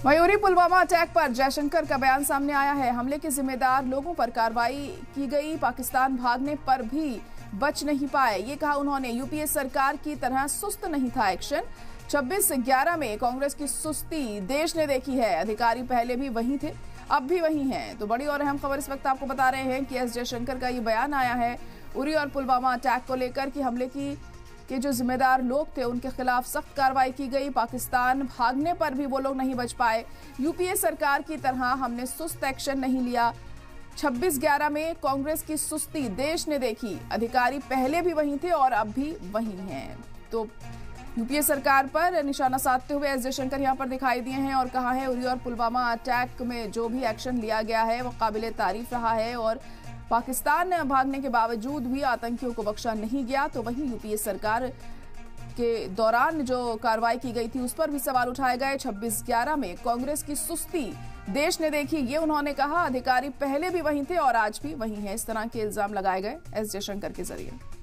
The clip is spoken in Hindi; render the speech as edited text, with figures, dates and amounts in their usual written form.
मयूरी पुलवामा अटैक पर जयशंकर का बयान सामने आया है। हमले के जिम्मेदार लोगों पर कार्रवाई की गई, पाकिस्तान भागने पर भी बच नहीं पाए, ये कहा उन्होंने। यूपीए सरकार की तरह सुस्त नहीं था एक्शन। 26/11 में कांग्रेस की सुस्ती देश ने देखी है। अधिकारी पहले भी वहीं थे, अब भी वहीं हैं। तो बड़ी और अहम खबर इस वक्त आपको बता रहे हैं कि एस जयशंकर का ये बयान आया है उरी और पुलवामा अटैक को लेकर कि हमले के जो जिम्मेदार लोग थे उनके खिलाफ सख्त कार्रवाई की गई। पाकिस्तान भागने पर भी वो लोग नहीं बच पाए। यूपीए सरकार की तरह हमने सुस्त एक्शन नहीं लिया। 26/11 में कांग्रेस की सुस्ती देश ने देखी। अधिकारी पहले भी वहीं थे और अब भी वहीं हैं। तो यूपीए सरकार पर निशाना साधते हुए एस जयशंकर यहां पर दिखाई दिए हैं और कहा है उरी और पुलवामा अटैक में जो भी एक्शन लिया गया है वो काबिले तारीफ रहा है और पाकिस्तान भागने के बावजूद भी आतंकियों को बख्शा नहीं गया। तो वहीं यूपीए सरकार के दौरान जो कार्रवाई की गई थी उस पर भी सवाल उठाए गए। 26/11 में कांग्रेस की सुस्ती देश ने देखी, ये उन्होंने कहा। अधिकारी पहले भी वहीं थे और आज भी वहीं हैं। इस तरह के इल्जाम लगाए गए एस जयशंकर के जरिए।